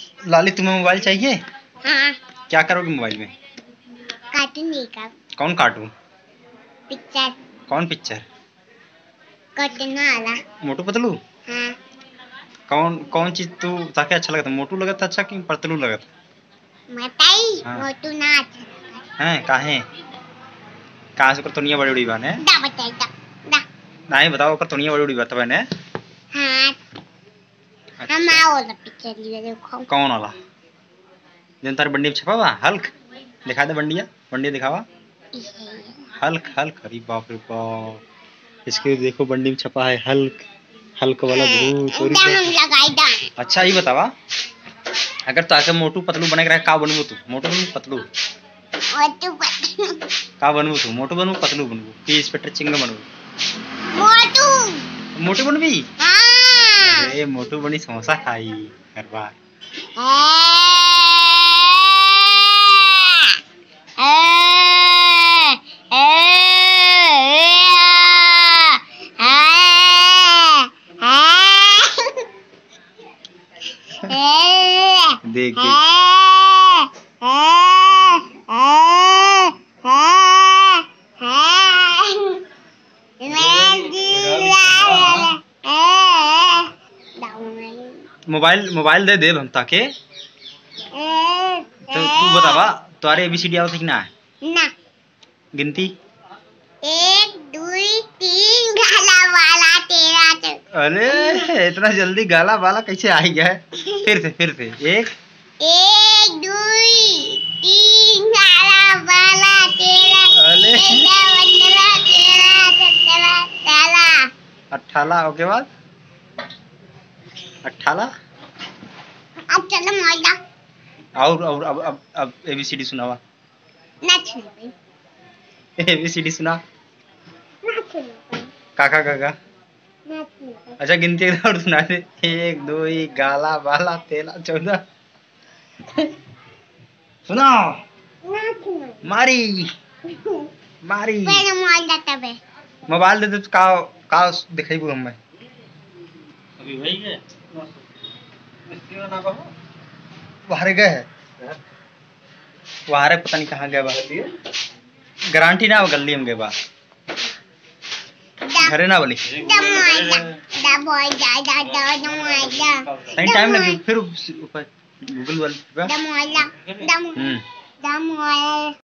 लाली तुम्हें मोबाइल चाहिए? हाँ। क्या करोगे मोबाइल में? कार्टून देखा। कौन कार्टून? पिक्चर। कौन पिक्चर? कार्टून वाला। मोटू पतलू? हाँ। कौन कौन चीज तू ताके अच्छा लगता? मोटू लगता अच्छा कि पतलू लगता? मताई हाँ। मोटू ना अच्छा हैं काहे? कहाँ से कर तोनिया बड़ी बड़ी बाने? दा बताई दा। नहीं बताओ कर तोनिया बड़ी बड़ी बात बने? हाँ। अच्छा। हम आओ ना पिक्चर लिए देखो। कौन वाला? जन तार बंडी में छपा हुआ हल्क? दिखा दे बंडिया, बंडिया दिखावा। हल्क हल्क, अरे बाप रे बाप, इसके देखो बंडी में छपा है हल्क, हल्क वाला भूत। अच्छा ये बतावा, अगर ताके मोटू पतलू बने रहे का बनबू तू? मोटू बनबू पतलू? का बनबू तू? मोटू बनबू पतलू बनबू कि इंस्पेक्टर चिंगा बनबू? मोटू। मोटू बनबी? हाँ। अरे मोटू बनी समोसा खाई हर बार। देख देख मोबाइल दे दे हम ताके। तो तू बतावा तुम्हारे ABCD आवत कि ना? ना। गिनती 1 2 3 गाला वाला तेरा। अरे इतना जल्दी गाला वाला कैसे आ गया? फिर से 1 2 3 गाला वाला तेरा। अरे 18 ओके बाद 18। अब चलो मोइला। और अब ABCD सुनावा। ना सुन ABCD सुना। ना सुन काका काका। ना सुन। अच्छा गिनती और सुना दे। 1 2 गाला वाला तेला 14। सुनाओ। ना सुन। मारी मारी। पहले मोबाइल दे तबे। मोबाइल दे दे का दिखाइबू हमें। अभी वही है इसके ना कहो बाहर गए है बाहर पता नहीं कहाँ गए बा। गारंटी ना गली में गए बा घरे ना बोली टाइम लगे फिर गूगल वाले